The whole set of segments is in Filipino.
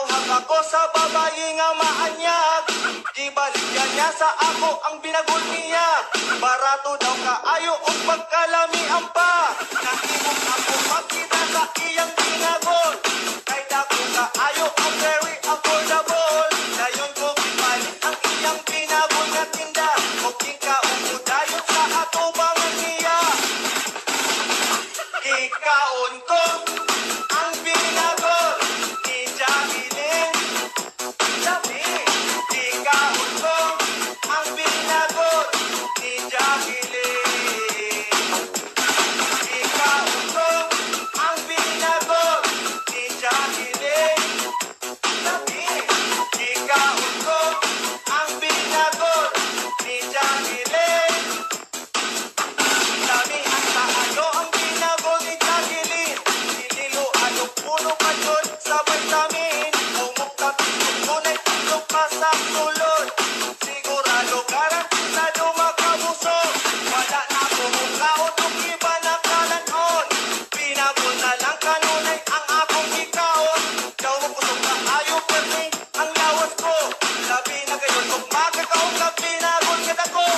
Nabuhag ako sa babae nga maanyag. Gibaligyan niya sa ako ang binagol niya. Barato daw kaayo o pagkalamian pa. Nahimong ako makita sa iyang binagol. Kay dako kaayo ang very affordable. Dayon ko gipalit ang iyang binagol nga tinda. O kikaon dayon sa atubangan niya. Ikaon ko ang binagol ni Jacqueline. Sabi, ikaon ko ang binagol ni Jacqueline. Ikaon ko ang binagol ni Jacqueline. Sabi, ikaon ko ang binagol ni Jacqueline. Sabi, ang taano ang binagol ni Jacqueline. Nililo anong puno pa yun sa vitamin. Umukta tunay tulog pa sa sulod. Sigurado garantisado makabusog. Wala na bumukaon o iba na kalanon. Binagol na lang kanunay ang akong ikaon. Daw makusog na ayaw perting ang lawas ko. Labi na kayo kung makakaon ka binagol ka dako.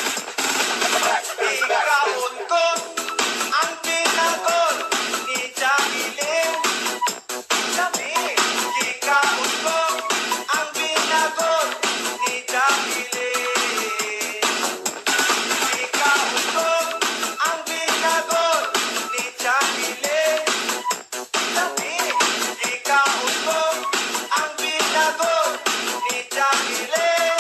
Ikaon ko ang binagol ni Jacqueline. Sabi, ikaon ko ang binagol ni Jacqueline. Ikaon ko ang binagol ni Jacqueline. Sabi, ikaon ko ang binagol ni Jacqueline.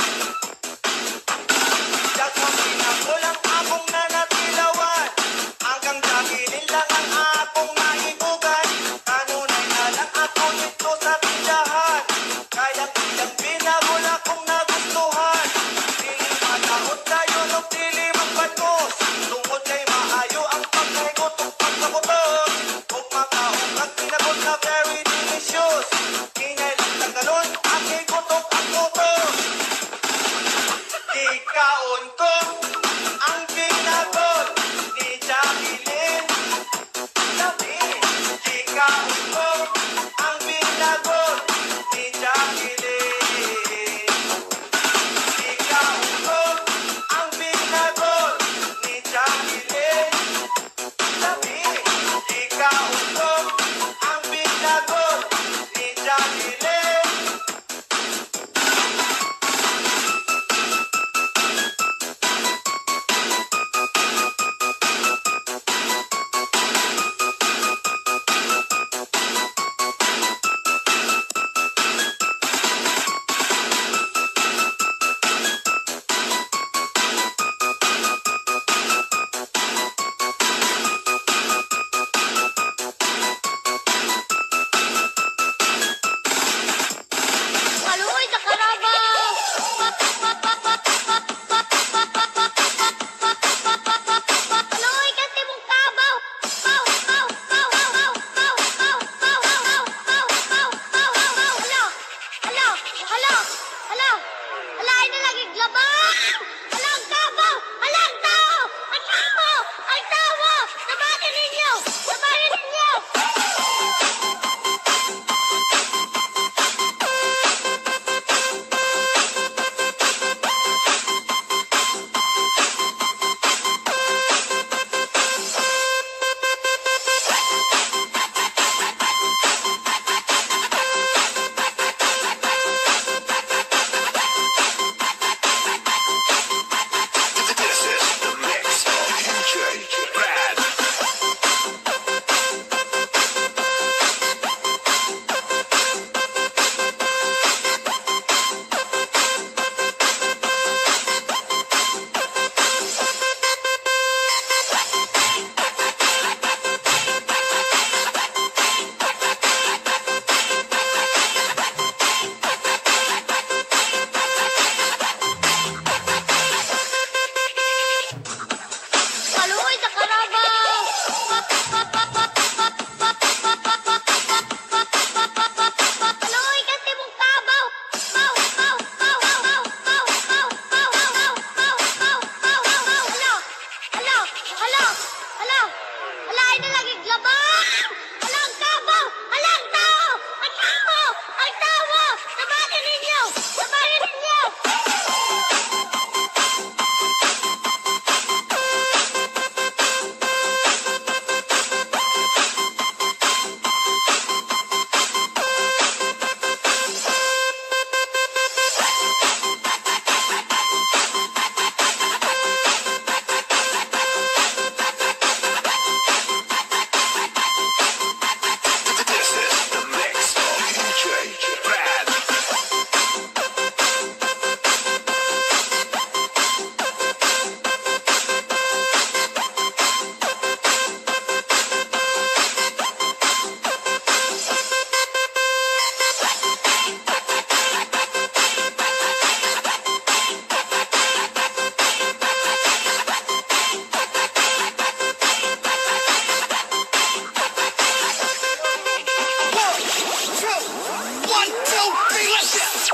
Daghang binagol ang akong nanatilawan. Hanggang Jacqueline lang ang akong naibugan. Kanunay na lang ako nito sa tindahan. Kaya ilang binagol akong nagustuhan. Dili mataot tayo no dili magbatos. Tungod kay maayo ang pagkaigot o pagkabutos. Huwag makaong ang binagol na very delicious. Ingay lang ng ganun, ang igutok ang utos. Ikaon ko ang binagol ni Jacqueline. Sabi, ikaon ko ang binagol ni Jacqueline. Ikaon ko ang binagol ni Jacqueline. Sabi, ikaon ko ang binagol ni Jacqueline.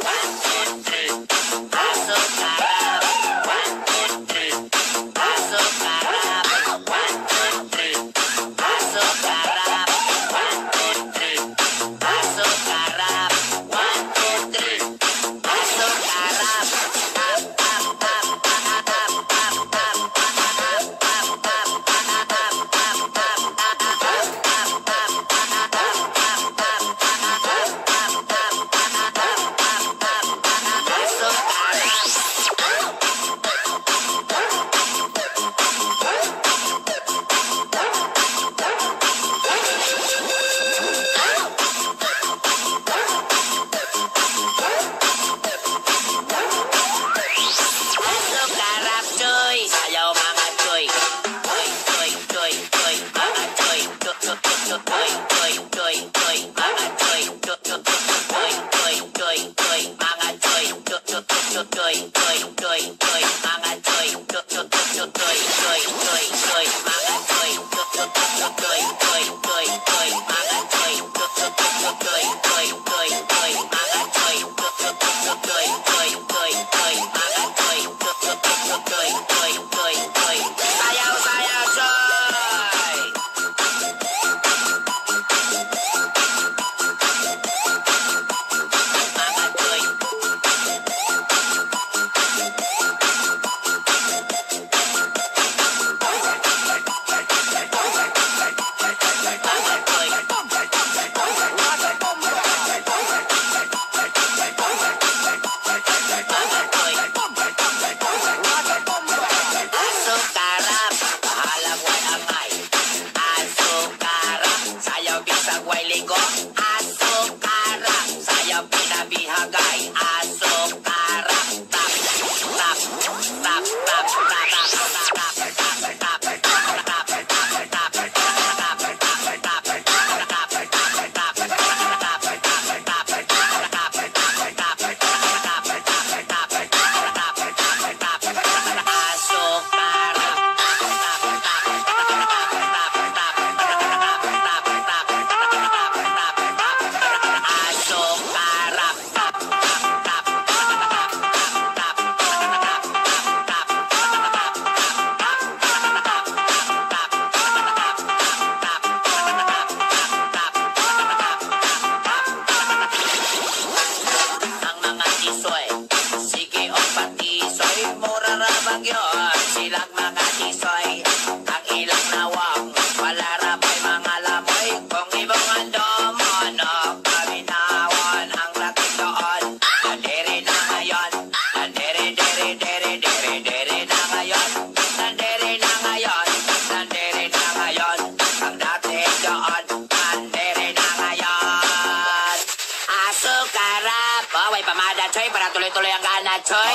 Para tuloy-tuloy ang gana, Choy.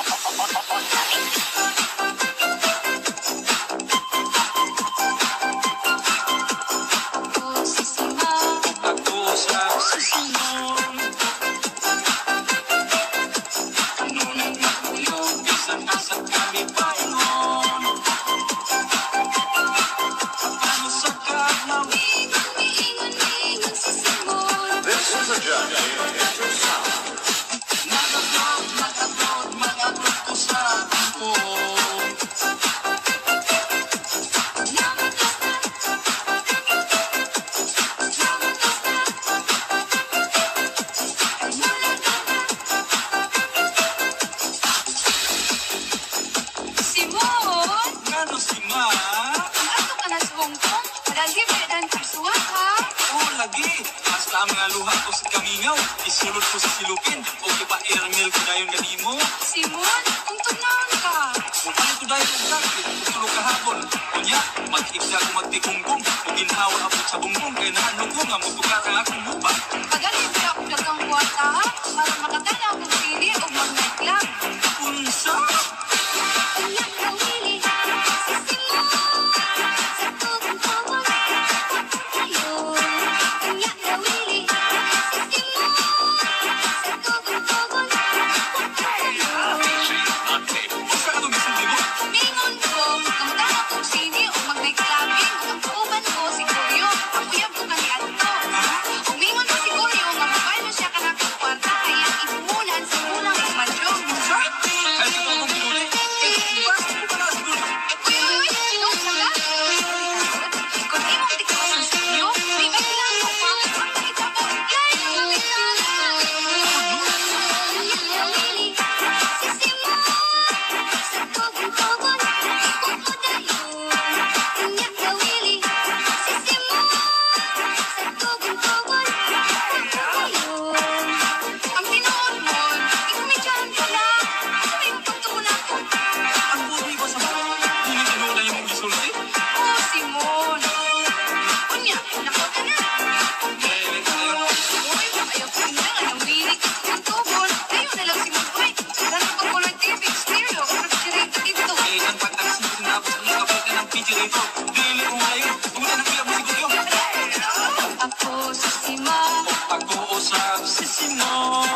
Ang mga luha ko sa kamingaw, isulod ko sa silupin, o kipa-airmail ko dayon ganimo. Simon, kung tunaw ka. Kung ano ko dayon ang sakit, tutulog kahapon. Kunya, mag-igda ko magtikunggong, kung ginhawa abot sa bungbong, kaya nahanong ko nga mutukar ang akong lupa. Pagaling ka ako dagang kuwata, ha? Para makatala akong pili o mag-night lang. Unsa? Uyak na wili, si Simon, sa tubong tawag, ayun. Uyak na wili, si Simon, sa tubong tawag, ayun. Unsa ka itong isulti mo? Mingon ko, kamutala kong sini o mag-night clubbing, ang kauban ko si Kuyo, ang uyab ko kani Anto. Umingon ko si Kuyo. mo